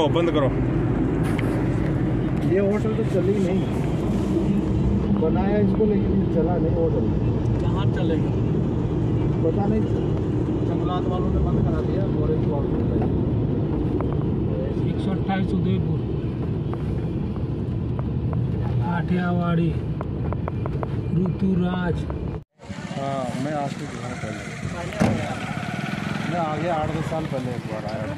बंद करो। ये होटल तो चली नहीं, बनाया इसको लेकिन चला नहीं होटल। कहाँ चलेगा पता नहीं, जंगलात वालों ने बंद करा दिया। फॉरेस्ट वालों ने 128 उदयपुर, काठियावाड़ी, ऋतुराज। हाँ, मैं आज भी गया पहले, मैं आगे 8-10 साल पहले एक बार आया।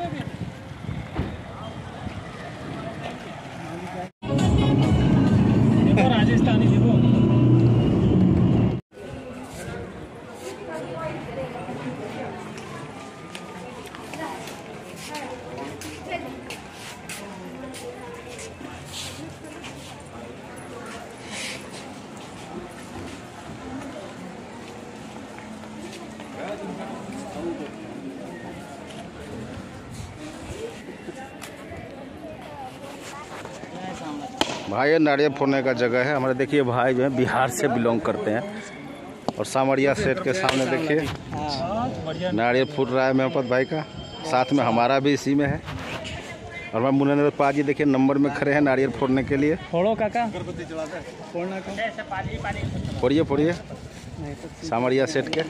देखो राजस्थानी, देखो भाई ये नारियल फोड़ने का जगह है हमारे। देखिए भाई जो है बिहार से बिलोंग करते हैं और सामरिया सेट के सामने देखिए नारियल फूट रहा है मेहपत भाई का, साथ में हमारा भी इसी में है। और मैं मुनंदर पाजी देखिए नंबर में खड़े हैं नारियल फोड़ने के लिए। फोड़ो काका, फोड़िए फोड़िए सामरिया सेट के।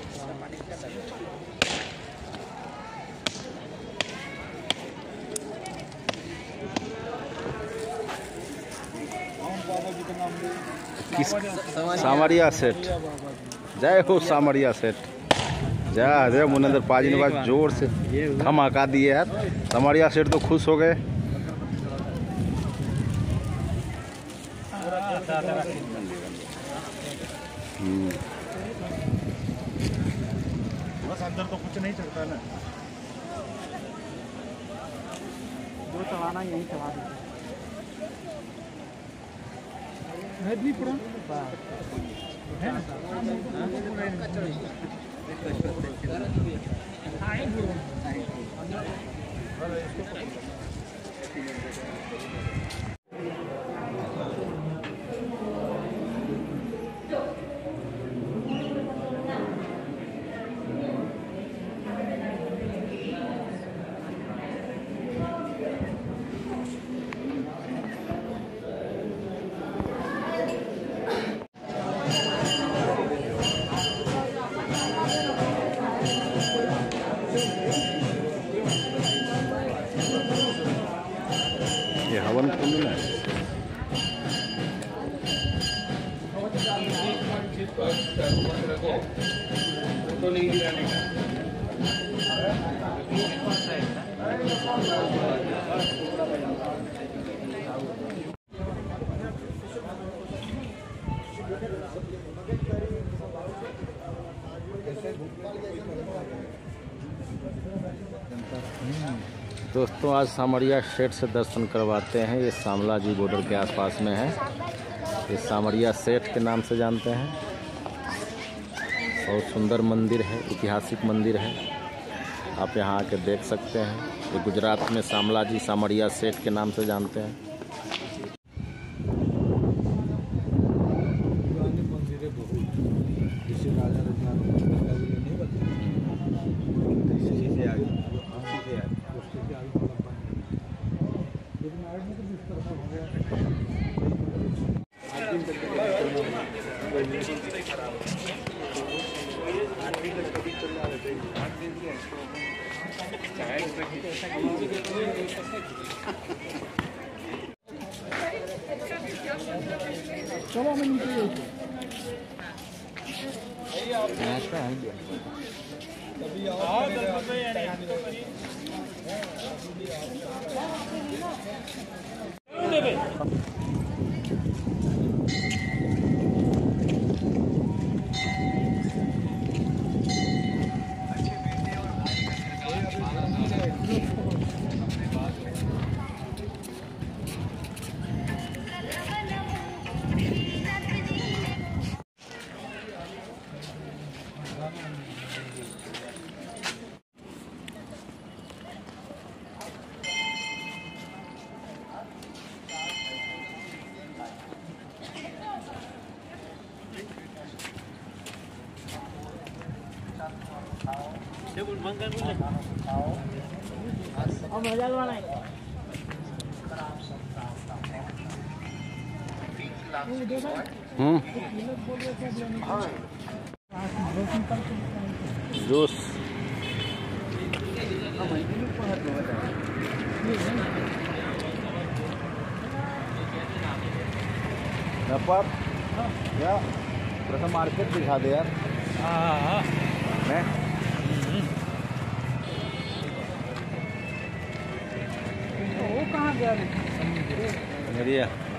सामरिया सेठ, जय हो सामरिया सेठ, जय मुनंदर पाजी ने बात जोर से धमाका दिए यार। सामरिया सेठ तो खुश हो गए। बस अंदर तो कुछ नहीं चलता ना, जो चलाना यही चला देते नहीं पड़ा है ना। ये हवन कुंड है। दोस्तों आज सामरिया सेठ से दर्शन करवाते हैं। ये शामला जी बॉर्डर के आसपास में है। ये सामरिया सेठ के नाम से जानते हैं। बहुत सुंदर मंदिर है, ऐतिहासिक मंदिर है। आप यहाँ आके देख सकते हैं। ये गुजरात में शामला जी सामरिया सेठ के नाम से जानते हैं। चलो मैं नीचे मजा जूस क्या थोड़ा मार्केट दिखा दे यार। हैं? वो कहाँ गया? मेरी